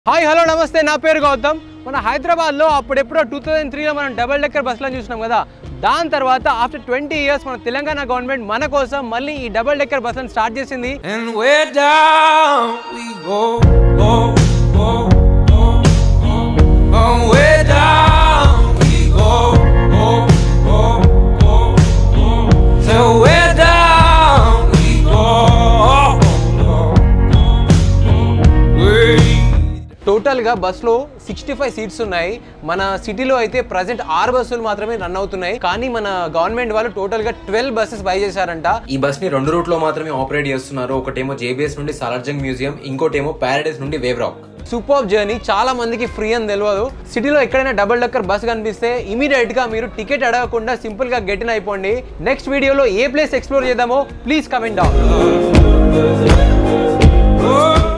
Hi hello నమస్తే నా పేరు గౌతమ్ మన హైదరాబాద్లో అప్పుడెప్పుడో 2003లో మనం డబుల్ డెక్కర్ బస్సులను చూసినాం కదా దాని తర్వాత ఆఫ్టర్ 20 ఇయర్స్ మన తెలంగాణ గవర్నమెంట్ మన కోసం మళ్ళీ ఈ డబుల్ డెక్కర్ బస్సులను స్టార్ట్ చేసింది And we're down we go, go, go, go, go. And we're down we go, go, go, go, go. So we're down we go, go, go, go. టోటల్గా బస్సులో 65 seats ఉన్నాయి మన సిటీలో అయితే ప్రజెంట్ 6 బస్సులు మాత్రమే రన్ అవుతున్నాయి కానీ మన గవర్నమెంట్ వాళ్ళు టోటల్గా 12 బస్సెస్ బై చేశారంట ఈ బస్ ని 2 రూట్ లో మాత్రమే ఆపరేట్ చేస్తున్నారు ఒకటేమో జేబీఎస్ నుండి సాలార్జంగ్ మ్యూజియం ఇంకోటేమో ప్యారడైస్ నుండి వేవ్ రాక్ సూపర్ జర్నీ చాలా మందికి ఫ్రీ అని తెలియదు సిటీలో ఎక్కడైనా డబుల్ డెక్కర్ బస్ కనిపిస్తే ఇమీడియట్ గా మీరు టికెట్ అడగకుండా సింపుల్ గా గెట్ ఇన్ అయిపోండి నెక్స్ట్ వీడియోలో ఏ ప్లేస్ ఎక్స్ప్లోర్ చేద్దామో ప్లీజ్ కమెంట్ డౌన్